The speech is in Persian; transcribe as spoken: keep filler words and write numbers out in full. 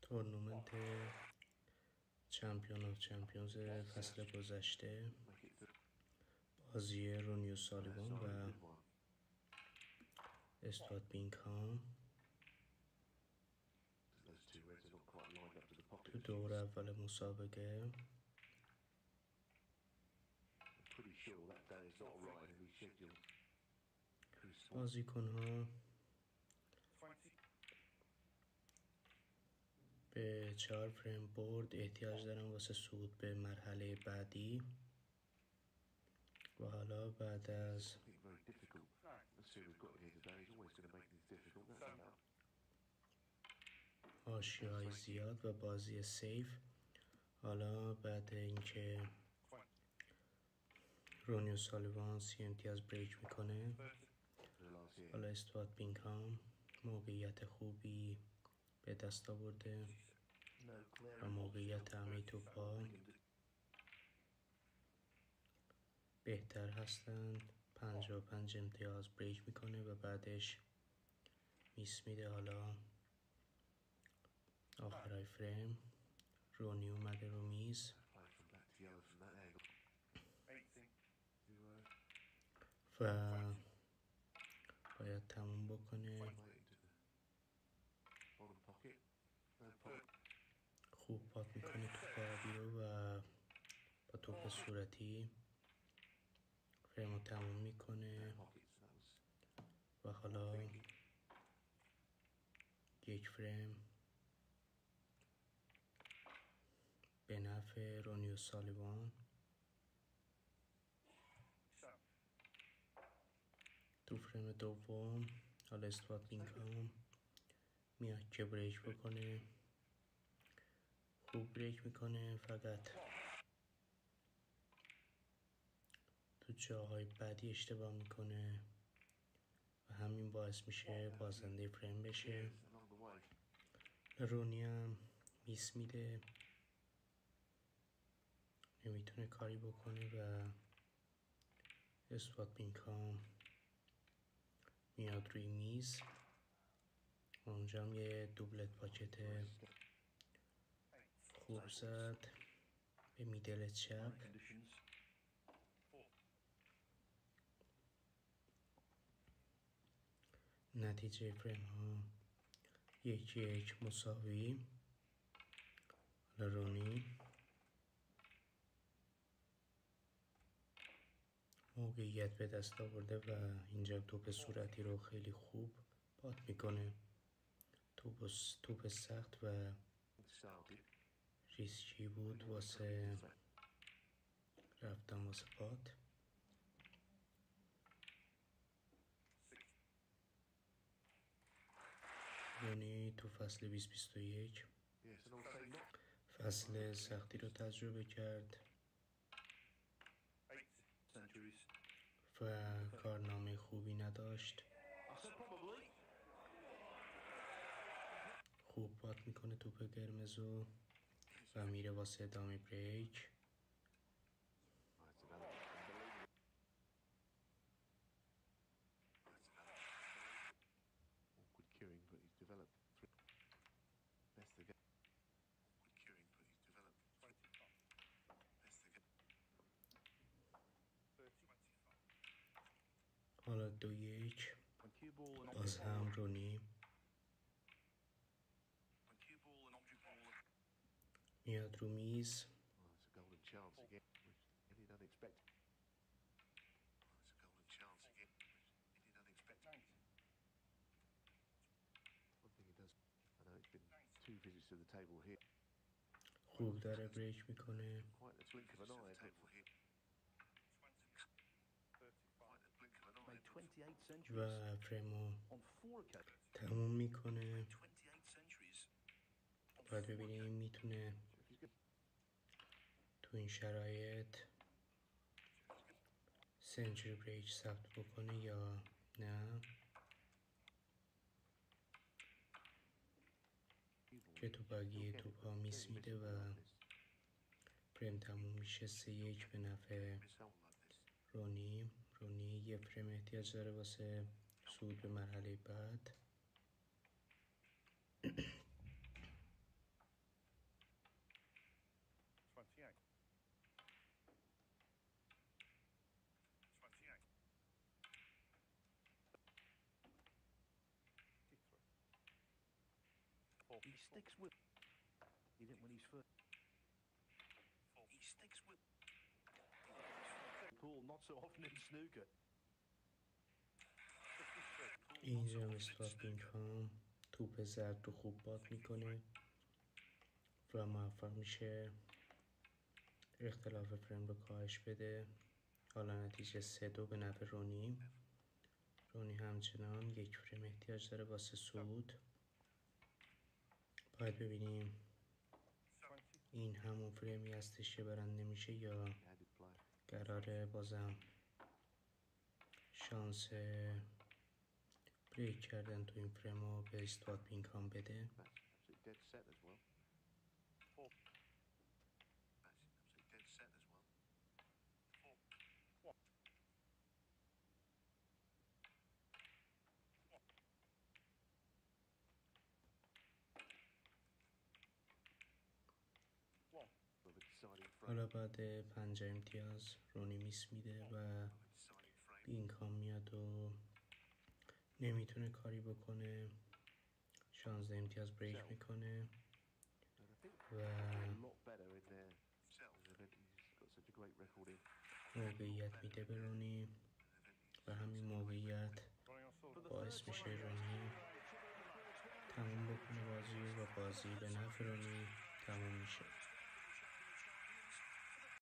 تورنمنت چمپیون آف چمپیونز فصل گذشته، بازی رونیو سالیوان و استوارت بینگهام تو دور اول مسابقه. بازیکن‌ها به چهار فریم برد احتیاج دارن واسه صعود به مرحله بعدی و حالا بعد از حاشیه‌های زیاد و بازی سیف، حالا بعد اینکه رونیو سالیوان سی امتیاز بریک میکنه، حالا استوارت بینگهام موقعیت خوبی به دست آورده و موقعیت همه توپا بهتر هستند. پنجاه و پنج امتیاز بریک میکنه و بعدش میس میده. حالا آخرای فریم رونی اومده رو میز و باید تموم بکنه. خوب پات میکنه توپ آبی رو و با توپ صورتی فریم رو تموم میکنه و حالا یک فریم به نفع رونیو سالیوان. تو فریم دوم حالا استوارت بینگهام میاد که بریک بکنه، خوب بریک میکنه، فقط تو جاهای بعدی اشتباه میکنه و همین باعث میشه بازنده فریم بشه. رونی هم میس میده، نمیتونه کاری بکنه و استوارت بینگهام میاد روی میز. اونجا هم یه دوبلت پاکت خوب زد به میدل چپ. نتیجه فریم ها یکی یک مساوی. رونی موقعیت به دست آورده و اینجا توپ صورتی رو خیلی خوب پات میکنه. توپ توپ سخت و ریسکی بود واسه رفتن واسه پات. رونی تو فصل بیست بیست و یک فصل سختی رو تجربه کرد و کارنامه خوبی نداشت. خوب پات میکنه توپ قرمزو و میره واسه ادامه بریک. حالا دو یک باز هم رونی میاد رو میز خوب داره بریک میکنه و فریمو تموم میکنه. باید ببینیم میتونه تو این شرایط سنچری بریک ثبت بکنه یا نه، که تو بقیه توپا میس میده و فریم تموم میشه. سه یک به نفع رونی. رونی یه فریم احتیاج داره واسه صعود به مرحله بعد. He sticks with. He didn't win his first. He sticks with. Pool not so often in snooker. اینجا استوارت بینگهام توپ زرد رو خوب باد میکنه و موفق میشه اختلاف فریم رو کاهش بده. حالا نتیجه سه دو به نفع رونی. رونی همچنان یک فریم احتیاج داره واسه صعود. باید ببینیم این همون فریمی هستش که برنده میشه یا قراره بازم شانس بریک کردن تو این فریم رو به استوارت بینگهام بده. حالا بعد پنج امتیاز رونی میس میده و بینگهام میاد و نمیتونه کاری بکنه. شانزده امتیاز بریک میکنه و موقعیت میده به رونی و همین موقعیت باعث میشه رونی تموم بکنه بازی و بازی به نفع رونی تموم میشه.